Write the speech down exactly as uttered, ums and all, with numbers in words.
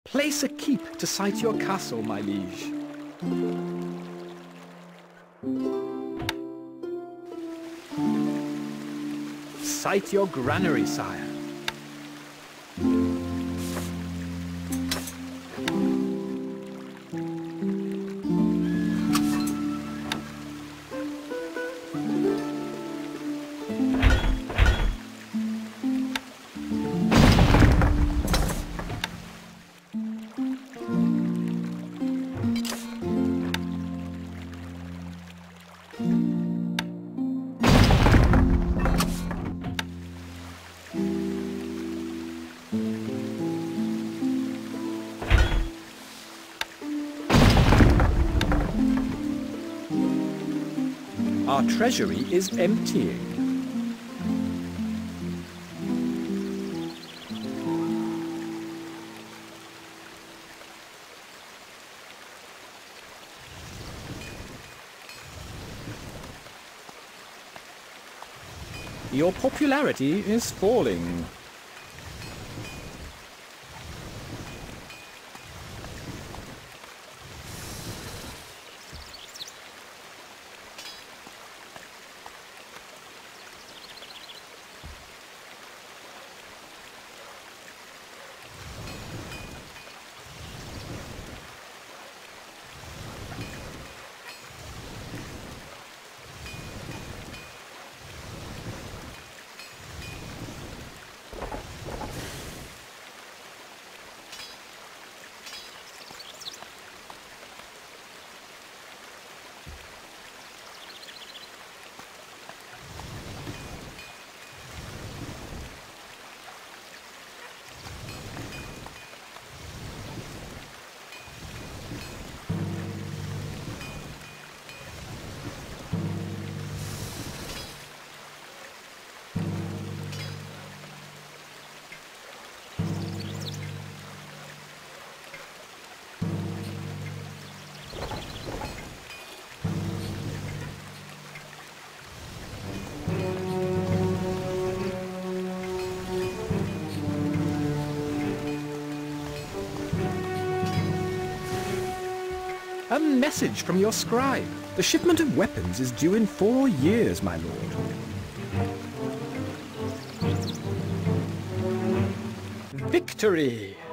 Place a keep to site your castle, my liege. Site your granary, sire. Our treasury is emptying. Your popularity is falling. A message from your scribe. The shipment of weapons is due in four years, my lord. Victory!